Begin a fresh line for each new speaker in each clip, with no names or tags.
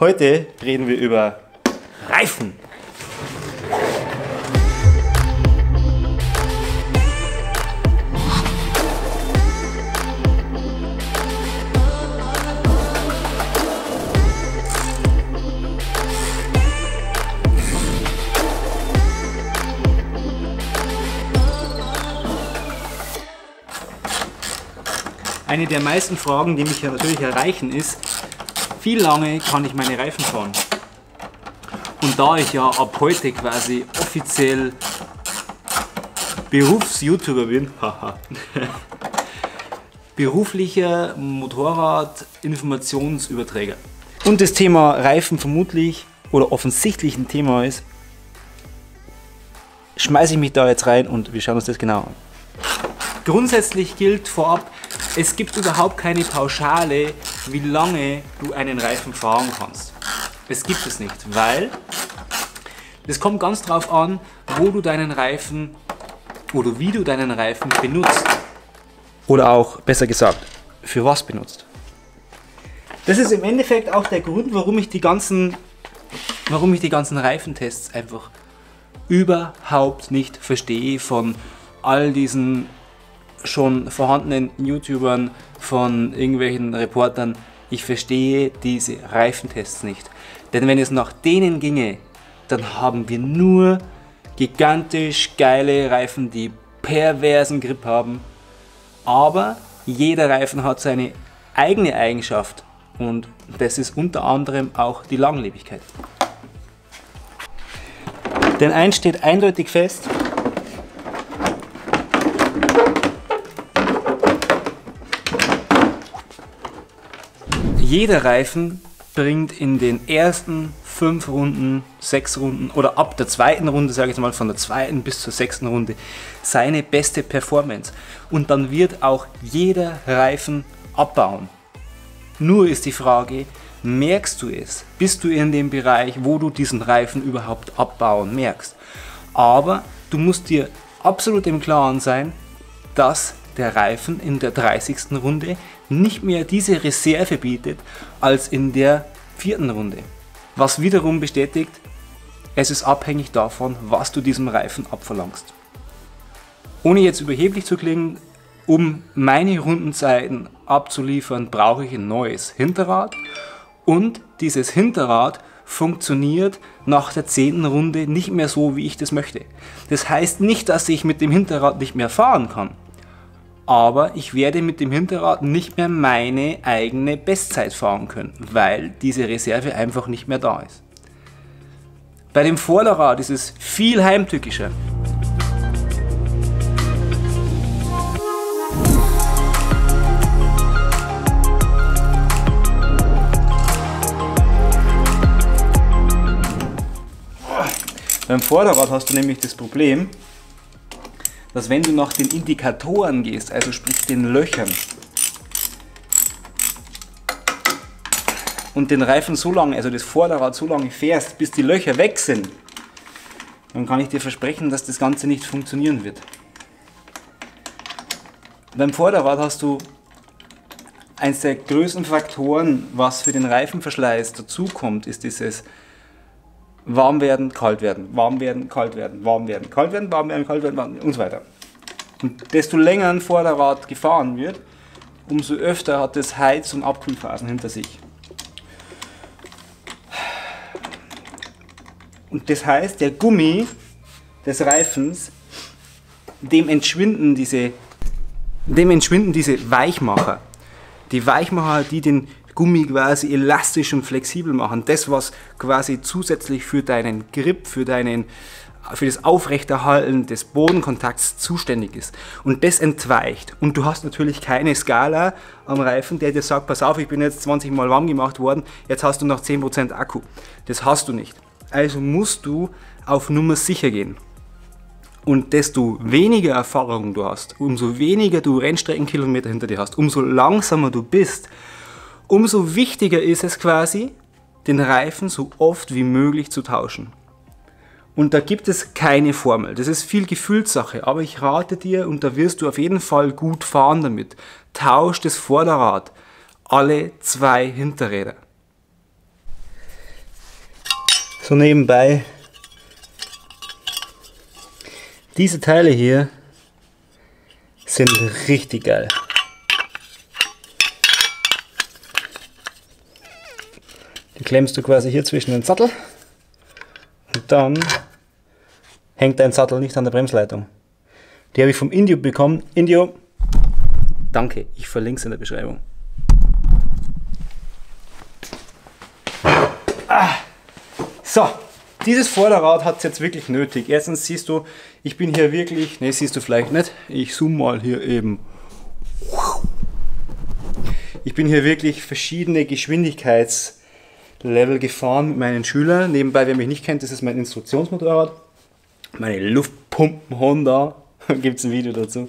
Heute reden wir über Reifen. Eine der meisten Fragen, die mich natürlich erreichen, ist, wie lange kann ich meine Reifen fahren? Und da ich ja ab heute quasi offiziell Berufs-YouTuber bin, beruflicher Motorrad-Informationsüberträger, und das Thema Reifen vermutlich oder offensichtlich ein Thema ist, schmeiße ich mich da jetzt rein und wir schauen uns das genau an. Grundsätzlich gilt vorab, es gibt überhaupt keine Pauschale, wie lange du einen Reifen fahren kannst. Es gibt es nicht, weil es kommt ganz drauf an, wo du deinen Reifen oder wie du deinen Reifen benutzt. Oder auch, besser gesagt, für was benutzt. Das ist im Endeffekt auch der Grund, warum ich die ganzen Reifentests einfach überhaupt nicht verstehe von all diesen schon vorhandenen YouTubern, von irgendwelchen Reportern. Ich verstehe diese Reifentests nicht. Denn wenn es nach denen ginge, dann haben wir nur gigantisch geile Reifen, die perversen Grip haben. Aber jeder Reifen hat seine eigene Eigenschaft und das ist unter anderem auch die Langlebigkeit. Denn eins steht eindeutig fest: jeder Reifen bringt in den ersten 5 Runden, 6 Runden oder ab der zweiten Runde, sage ich mal, von der zweiten bis zur 6. Runde, seine beste Performance. Und dann wird auch jeder Reifen abbauen. Nur ist die Frage, merkst du es? Bist du in dem Bereich, wo du diesen Reifen überhaupt abbauen merkst? Aber du musst dir absolut im Klaren sein, dass der Reifen in der 30. Runde nicht mehr diese Reserve bietet als in der 4. Runde. Was wiederum bestätigt, es ist abhängig davon, was du diesem Reifen abverlangst. Ohne jetzt überheblich zu klingen, um meine Rundenzeiten abzuliefern, brauche ich ein neues Hinterrad und dieses Hinterrad funktioniert nach der 10. Runde nicht mehr so, wie ich das möchte. Das heißt nicht, dass ich mit dem Hinterrad nicht mehr fahren kann. Aber ich werde mit dem Hinterrad nicht mehr meine eigene Bestzeit fahren können, weil diese Reserve einfach nicht mehr da ist. Bei dem Vorderrad ist es viel heimtückischer. Beim Vorderrad hast du nämlich das Problem, dass wenn du nach den Indikatoren gehst, also sprich den Löchern, und den Reifen so lange, also das Vorderrad so lange fährst, bis die Löcher weg sind, dann kann ich dir versprechen, dass das Ganze nicht funktionieren wird. Beim Vorderrad hast du eines der größten Faktoren, was für den Reifenverschleiß dazukommt, ist dieses warm werden, kalt werden, warm werden, kalt werden, warm werden, kalt werden, warm werden, kalt werden und so weiter. Und desto länger ein Vorderrad gefahren wird, umso öfter hat es Heiz- und Abkühlphasen hinter sich. Und das heißt, der Gummi des Reifens, dem entschwinden diese Weichmacher. Die Weichmacher, die den Gummi quasi elastisch und flexibel machen. Das, was quasi zusätzlich für deinen Grip, für das Aufrechterhalten des Bodenkontakts zuständig ist. Und das entweicht. Und du hast natürlich keine Skala am Reifen, der dir sagt, pass auf, ich bin jetzt 20 Mal warm gemacht worden, jetzt hast du noch 10% Akku. Das hast du nicht. Also musst du auf Nummer sicher gehen. Und desto weniger Erfahrung du hast, umso weniger du Rennstreckenkilometer hinter dir hast, umso langsamer du bist, umso wichtiger ist es quasi, den Reifen so oft wie möglich zu tauschen. Und da gibt es keine Formel, das ist viel Gefühlssache, aber ich rate dir, und da wirst du auf jeden Fall gut fahren damit, tausch das Vorderrad alle 2 Hinterräder. So nebenbei, diese Teile hier sind richtig geil. Die klemmst du quasi hier zwischen den Sattel und dann hängt dein Sattel nicht an der Bremsleitung. Die habe ich vom Indio bekommen. Indio, danke, ich verlinke es in der Beschreibung. So, dieses Vorderrad hat es jetzt wirklich nötig. Erstens siehst du, ich bin hier wirklich, ne, siehst du vielleicht nicht, ich zoome mal hier eben. Ich bin hier wirklich verschiedene Geschwindigkeitslevel gefahren mit meinen Schülern. Nebenbei, wer mich nicht kennt, das ist mein Instruktionsmotorrad. Meine Luftpumpen Honda, gibt es ein Video dazu.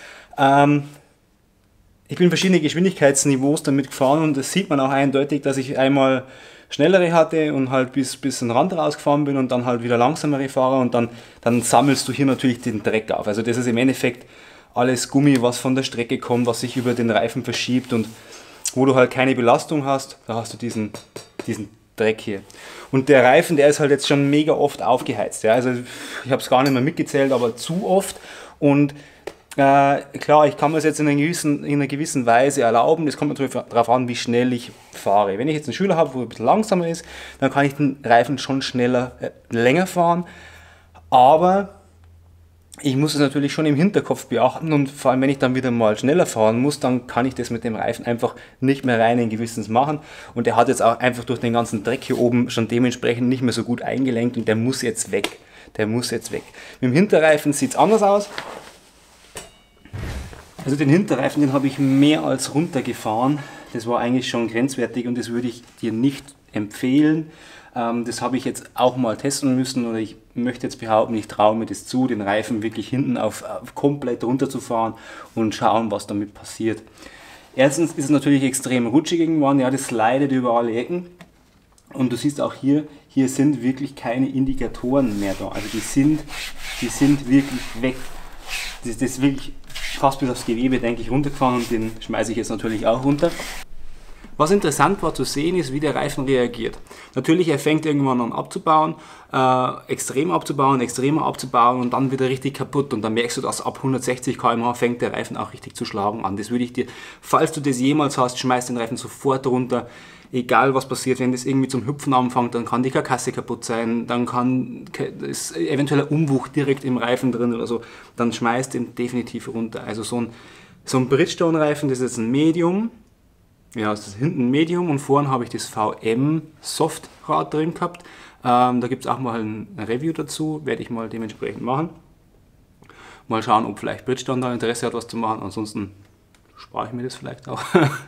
Ich bin verschiedene Geschwindigkeitsniveaus damit gefahren und das sieht man auch eindeutig, dass ich einmal schnellere hatte und halt bis an den Rand rausgefahren bin und dann halt wieder langsamere fahre und dann sammelst du hier natürlich den Dreck auf. Also das ist im Endeffekt alles Gummi, was von der Strecke kommt, was sich über den Reifen verschiebt und wo du halt keine Belastung hast, da hast du diesen Dreck hier. Und der Reifen, der ist halt jetzt schon mega oft aufgeheizt. Ja? Also ich habe es gar nicht mehr mitgezählt, aber zu oft. Und klar, ich kann mir das jetzt in einer gewissen Weise erlauben. Das kommt natürlich darauf an, wie schnell ich fahre. Wenn ich jetzt einen Schüler habe, wo ein bisschen langsamer ist, dann kann ich den Reifen schon länger fahren. Aber ich muss es natürlich schon im Hinterkopf beachten und vor allem, wenn ich dann wieder mal schneller fahren muss, dann kann ich das mit dem Reifen einfach nicht mehr rein in Gewissens machen. Und der hat jetzt auch einfach durch den ganzen Dreck hier oben schon dementsprechend nicht mehr so gut eingelenkt und der muss jetzt weg. Der muss jetzt weg. Mit dem Hinterreifen sieht es anders aus. Also den Hinterreifen, den habe ich mehr als runtergefahren. Das war eigentlich schon grenzwertig und das würde ich dir nicht empfehlen. Das habe ich jetzt auch mal testen müssen oder ich möchte jetzt behaupten, ich traue mir das zu, den Reifen wirklich hinten auf komplett runterzufahren und schauen, was damit passiert. Erstens ist es natürlich extrem rutschig irgendwann, ja, das slidet über alle Ecken und du siehst auch hier sind wirklich keine Indikatoren mehr da, also die sind wirklich weg. Das ist wirklich fast bis aufs Gewebe, denke ich, runtergefahren und den schmeiße ich jetzt natürlich auch runter. Was interessant war zu sehen, ist, wie der Reifen reagiert. Natürlich, er fängt irgendwann an abzubauen, extremer abzubauen und dann wieder richtig kaputt. Und dann merkst du, dass ab 160 km/h fängt der Reifen auch richtig zu schlagen an. Das würde ich dir, falls du das jemals hast, schmeiß den Reifen sofort runter. Egal was passiert, wenn das irgendwie zum Hüpfen anfängt, dann kann die Karkasse kaputt sein, dann kann es eventuell ein Umwuch direkt im Reifen drin oder so, dann schmeißt den definitiv runter. Also so ein Bridgestone-Reifen, das ist jetzt ein Medium. Ja, das ist hinten ein Medium und vorne habe ich das VM Softrad drin gehabt. Da gibt es auch mal ein Review dazu, werde ich mal dementsprechend machen. Mal schauen, ob vielleicht Bridgestone da Interesse hat, was zu machen, ansonsten spare ich mir das vielleicht auch.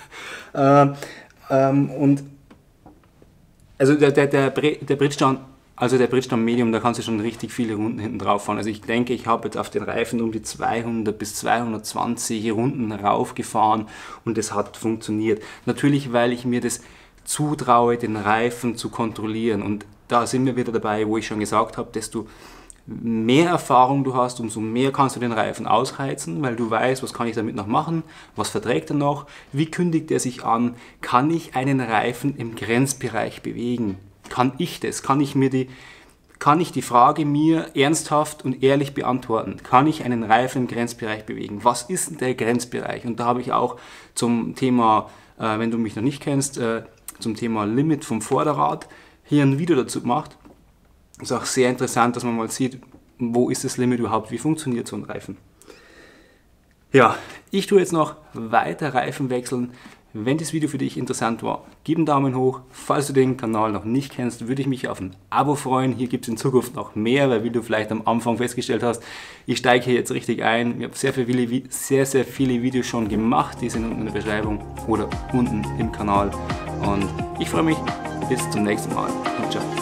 Und also der Bridgestone, also der Bridgestone Medium, da kannst du schon richtig viele Runden hinten drauf fahren. Also ich denke, ich habe jetzt auf den Reifen um die 200 bis 220 Runden raufgefahren und das hat funktioniert. Natürlich, weil ich mir das zutraue, den Reifen zu kontrollieren. Und da sind wir wieder dabei, wo ich schon gesagt habe, desto mehr Erfahrung du hast, umso mehr kannst du den Reifen ausheizen, weil du weißt, was kann ich damit noch machen, was verträgt er noch, wie kündigt er sich an, kann ich einen Reifen im Grenzbereich bewegen. Kann ich das? Kann ich die Frage mir ernsthaft und ehrlich beantworten? Kann ich einen Reifen im Grenzbereich bewegen? Was ist denn der Grenzbereich? Und da habe ich auch zum Thema, wenn du mich noch nicht kennst, zum Thema Limit vom Vorderrad hier ein Video dazu gemacht. Ist auch sehr interessant, dass man mal sieht, wo ist das Limit überhaupt, wie funktioniert so ein Reifen. Ja, ich tue jetzt noch weiter Reifen wechseln. Wenn das Video für dich interessant war, gib einen Daumen hoch. Falls du den Kanal noch nicht kennst, würde ich mich auf ein Abo freuen. Hier gibt es in Zukunft noch mehr, weil wie du vielleicht am Anfang festgestellt hast, ich steige hier jetzt richtig ein. Ich habe sehr viele Videos schon gemacht, die sind unten in der Beschreibung oder unten im Kanal. Und ich freue mich, bis zum nächsten Mal und ciao.